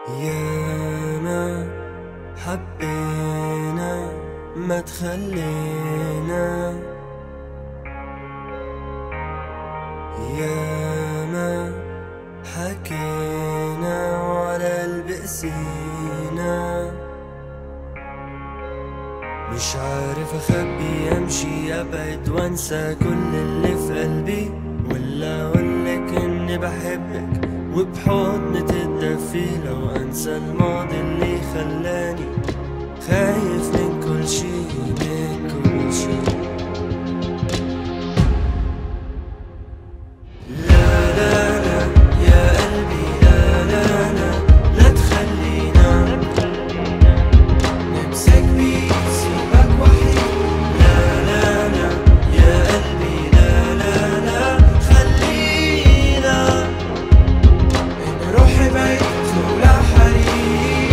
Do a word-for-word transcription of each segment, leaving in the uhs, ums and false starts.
ياما حبينا ما تخلينا، ياما حكينا ولا لبقسينا. مش عارف اخبي امشي ابعد وانسى كل اللي في قلبي، ولا اقولك اني بحبك وبحضن تتدفي، لو انسى الماضي اللي خلاني خايف من كل شي من كل شي. لا لا لا يا قلبي لا لا لا لا تخلينا نمسك بيك سيبك وحيد. لا لا لا يا قلبي لا لا لا خلينا نروح بعيد ولا حريق.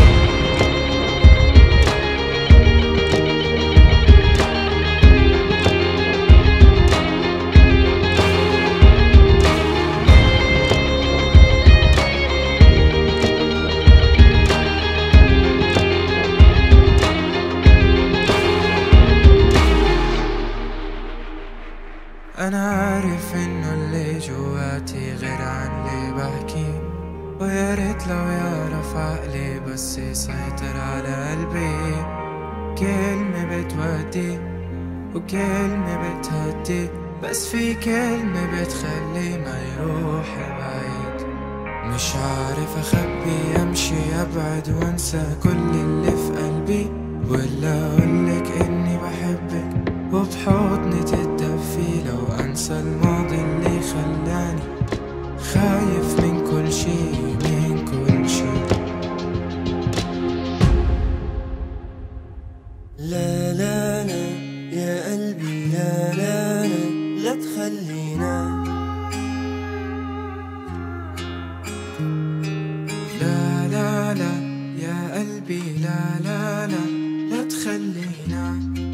أنا عارف إنه اللي جواتي غير عن اللي بحكيه، ويا ريت لو يعرف عقلي بس يسيطر على قلبي. كلمة بتودي وكلمة بتهدي، بس في كلمة بتخلي ما يروح بعيد. مش عارف أخبي أمشي أبعد وأنسى كل اللي في قلبي، ولا أقولك إني بحبك وبحضني تتدفي، لو أنسى الماضي اللي خلاني خايف من كل شي من كل شي. لا لا لا يا قلبي لا لا لا لا تخلينا. لا لا لا يا قلبي لا لا لا لا تخلينا.